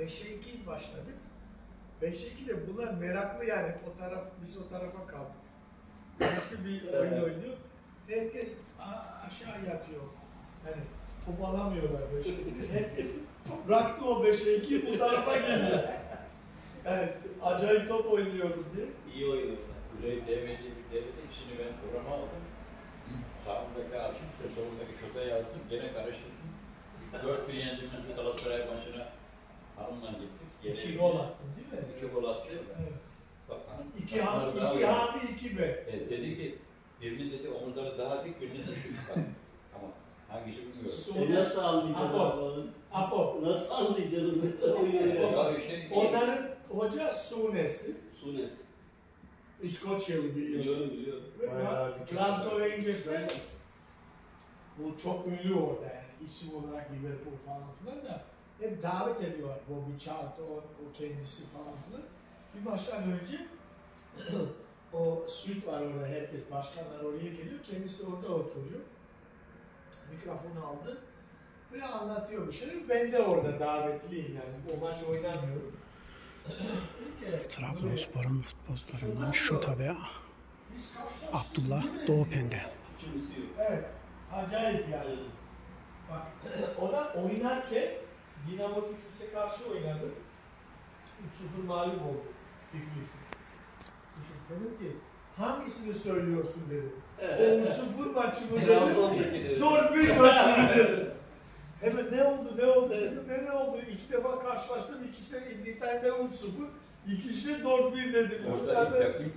5'e 2 başladık. 5'e 2 de bunlar meraklı yani. Biz o tarafa kaldık. Nasıl bir oyun oynuyor? Herkes aşağı yatıyor. Yani top alamıyorlar 5'e 2. Herkes bıraktı o 5'e 2 bu tarafa geliyor. Yani acayip top oynuyoruz diye. İyi oynuyorlar. Kuzey devletlikleri de ikisini ben programa aldım. Sağımdaki Arşiv'de solundaki şota yazdım. Gene karıştırdım. 4-1 yendiğimiz bir Galatasaray maçına hanımla gittik. 2 gol attın değil mi? 2 gol attı. Evet. Bak hanım. 2 Hami 2 B. Dedi ki birini dedi omuzları daha dik, birini düşük. Ama hangisi bilmiyorum. Nasıl anlayacaksın? Apo. Nasıl anlayacaksın? Onların hoca Sunes'ti. Sunes. İskoçyalı biliyorsun. Biliyorum. Glasgow Rangers'te bu çok ünlü orada yani isim olarak Liverpool falan filan da hep davet ediyorlar. Bobby Charlton, o kendisi falan filan. Bir maçtan önce o suite var orada, herkes, başkanlar oraya geliyor. Kendisi orada oturuyor. Mikrofonu aldı ve anlatıyor bir şey. Ben de orada davetliyim yani. O maç oynamıyorum. Trabzonspor'un futbolcularından Şuta ve Abdullah Doğupende. Evet, acayip yani. Bak, o da oynarken Dinamo Tiflis'e karşı oynadı. 3-0 mağlup oldu Tiflis'e. Dedim ki, hangisini söylüyorsun dedim. O 3-0 maçı mı dedim, 4-1 maçı mı dedim. Hemen ne oldu dedim, ne oldu? 2 defa karşılaştım, ikisi bir tane de 3-0, ikisi de 4-1 dedim.